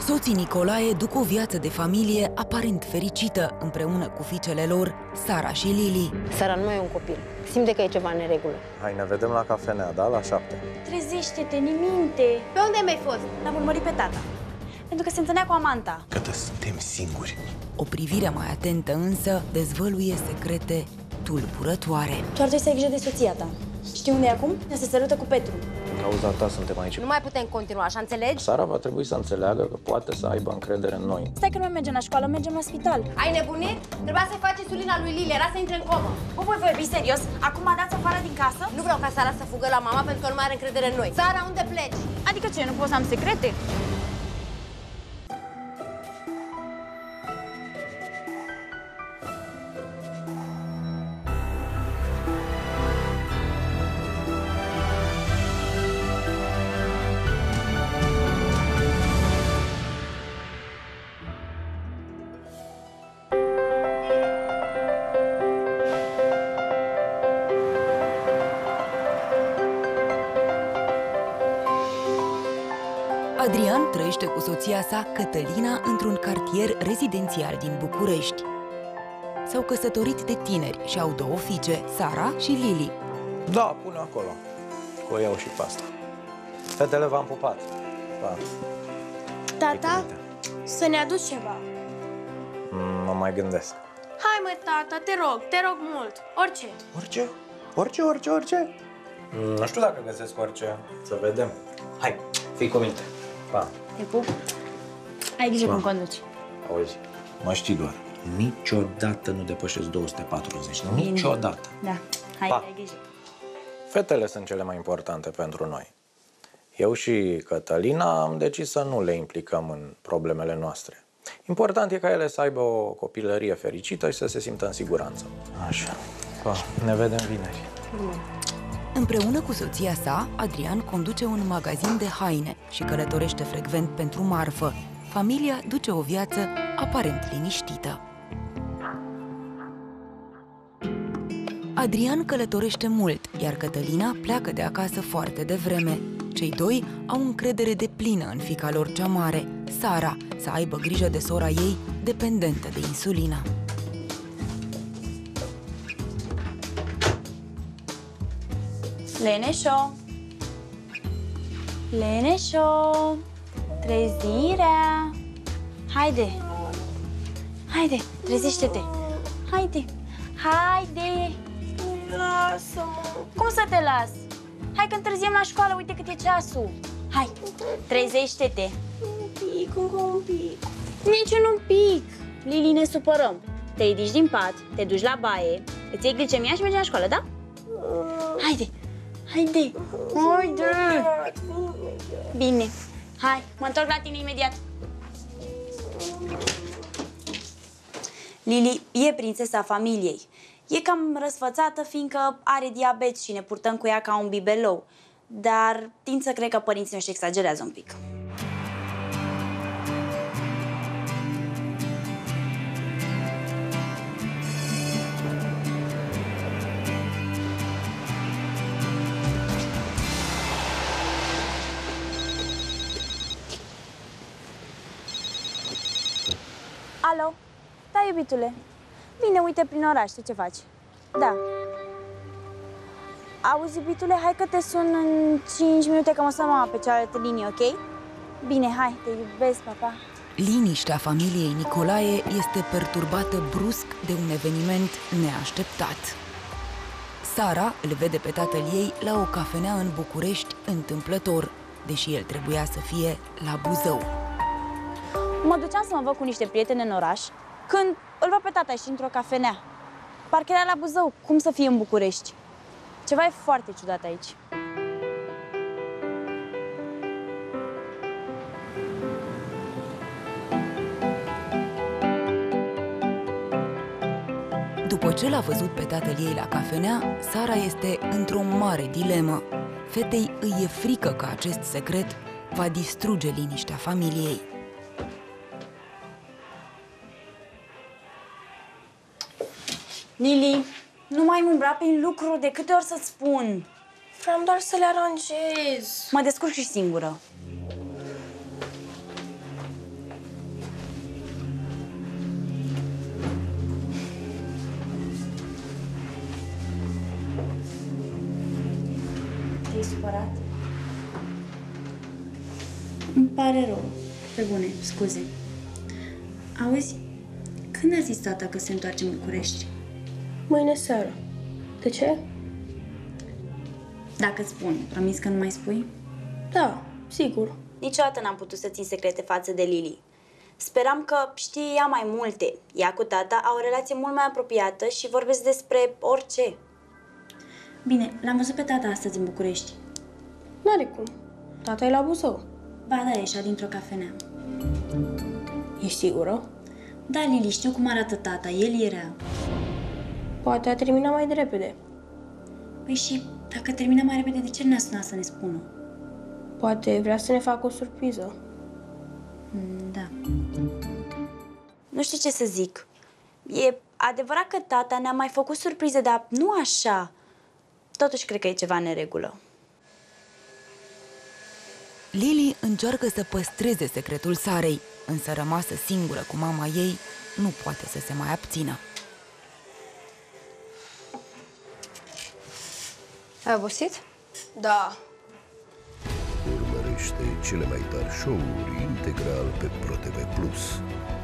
Soții Nicolae duc o viață de familie aparent fericită, împreună cu fiicele lor, Sara și Lili. Sara nu mai e un copil. Simte că e ceva în neregulă. Hai, ne vedem la cafenea, da? La 7. Trezește-te, niminte! Pe unde mi-ai fost? L-am urmărit pe tata. Pentru că se întâlnea cu amanta. Că suntem singuri. O privire mai atentă însă dezvăluie secrete tulburătoare. Tu ar trebui să ai grijă de soția ta. Știi unde e acum? Ea se sărută cu Petru. Din cauza ta suntem aici. Nu mai putem continua, așa înțelegi? Sara va trebui să înțeleagă că poate să aibă încredere în noi. Stai că nu mai mergem la școală, mergem la spital. Ai nebunit? Trebuia să-i faci insulina lui Lili, era să intre în comă. Nu voi vorbi serios? Acum mă dați afară din casă? Nu vreau ca Sara să fugă la mama pentru că nu mai are încredere în noi. Sara, unde pleci? Adică ce, nu pot să am secrete? Adrian trăiește cu soția sa, Cătălina, într-un cartier rezidențial din București. S-au căsătorit de tineri și au două fiice, Sara și Lili. Da, pune acolo. O iau și pe asta. Fetele v-am pupat. Pa. Tata, să ne aduci ceva. Mă mai gândesc. Hai mă, tata, te rog mult. Orice. Orice? Nu știu dacă găsesc orice. Să vedem. Hai, fii cu minte. Pa. Te pup. Ai grijă cum conduci. Auzi, mă știi doar. Niciodată nu depășesc 240. Niciodată. Da, hai, Pa. ai grijă. Fetele sunt cele mai importante pentru noi. Eu și Cătălina am decis să nu le implicăm în problemele noastre. Important e ca ele să aibă o copilărie fericită și să se simtă în siguranță. Așa. Pa. Ne vedem vineri. Împreună cu soția sa, Adrian conduce un magazin de haine și călătorește frecvent pentru marfă. Familia duce o viață aparent liniștită. Adrian călătorește mult, iar Cătălina pleacă de acasă foarte devreme. Cei doi au încredere deplină în fiica lor cea mare, Sara, să aibă grijă de sora ei, dependentă de insulină. Leneșo! Leneșo! Trezirea! Haide! Haide, trezește-te! Haide! Haide! Lasă-mă. Cum să te las? Hai că întârziem la școală, uite cât e ceasul! Hai, trezește-te! Încă un pic. Niciun un pic! Lili, ne supărăm! Te ridici din pat, te duci la baie, îți iei glicemia și mergi la școală, da? Haide! Haide! Haide! Bine! Hai, mă întorc la tine imediat! Lili e prințesa familiei. E cam răsfățată fiindcă are diabet și ne purtăm cu ea ca un bibelou. Dar tind să cred că părinții noștri exagerează un pic. Alo? Da, iubitule. Bine, uite prin oraș, tu ce faci? Da. Auzi, iubitule, hai că te sun în 5 minute, că mă sună mama pe cealaltă linie, ok? Bine, hai, te iubesc, papa. Liniștea familiei Nicolae este perturbată brusc de un eveniment neașteptat. Sara îl vede pe tatăl ei la o cafenea în București întâmplător, deși el trebuia să fie la Buzău. Mă duceam să mă văd cu niște prieteni în oraș, când îl văd pe tata și într-o cafenea. Parcă era la Buzău, cum să fie în București? Ceva e foarte ciudat aici. După ce l-a văzut pe tatăl ei la cafenea, Sara este într-o mare dilemă. Fetei îi e frică că acest secret va distruge liniștea familiei. Lili, nu mai umbra prin lucruri, de câte ori să-ți spun? Vreau doar să le aranjez. Mă descurc și singură. te-ai supărat? Îmi pare rău. Pe bune, scuze. Auzi, când a zis tata că se întoarce în București? Mâine seară. De ce? Dacă îți spun, promis că nu mai spui? Da, sigur. Niciodată n-am putut să țin secrete față de Lili. Speram că știe ea mai multe. Ea cu tata au o relație mult mai apropiată și vorbesc despre orice. Bine, l-am văzut pe tata astăzi în București. N-are cum. Tata e la Buzău. Ba da, ieșea dintr-o cafenea. Ești sigură? Da, Lili, știu cum arată tata. El era. Poate a terminat mai de repede. Păi și dacă termină mai repede, de ce nu ne-a sunat să ne spună? Poate vrea să ne facă o surpriză. Da. Nu știu ce să zic. E adevărat că tata ne-a mai făcut surprize, dar nu așa. Totuși cred că e ceva în neregulă. Lili încearcă să păstreze secretul Sarei, însă rămasă singură cu mama ei, nu poate să se mai abțină. Ai obosit? Da. Urmărește cele mai tari show-uri integral pe ProTV+.